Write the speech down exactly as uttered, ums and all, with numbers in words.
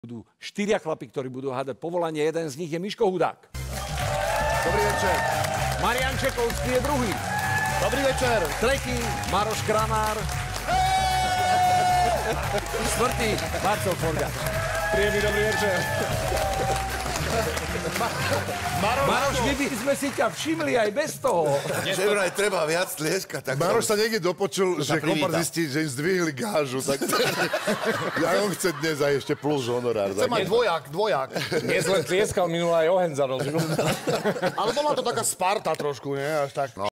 Budú štyria chlapi, ktorí budú hádať povolanie. Jeden z nich je Miško Hudák. Dobrý večer. Marian Čekovský je druhý. Dobrý večer. Tretí Maroš Kramár. Štvrtý Marcel Forgáč. Príjemný dobrý večer. Maroš, Maroš, my by sme si ťa všimli aj bez toho. Že vraj treba viac tlieskať. Maroš sa niekde dopočul, že kompar zistí, že im zdvihli gážu. Tak ja on chce dnes aj ešte plus honorár. Chce mať dvojak, dvojak. Dnes len tlieskal, minulá aj oheň zarožil. Ale bola to taká Sparta trošku, nie? Až tak.